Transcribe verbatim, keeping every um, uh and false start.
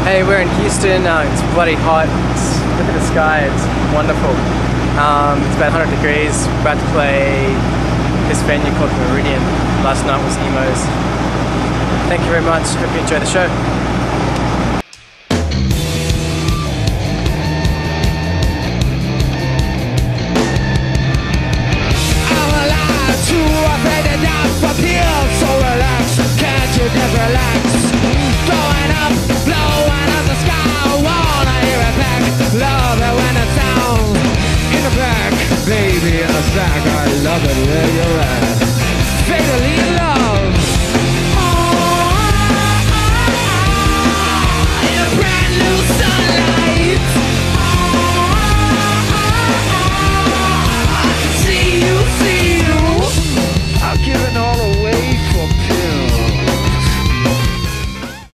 Hey, we're in Houston. Uh, it's bloody hot. It's, look at the sky. It's wonderful. Um, it's about one hundred degrees. We're about to play this venue called Meridian. Last night was Emo's. Thank you very much. Hope you enjoy the show.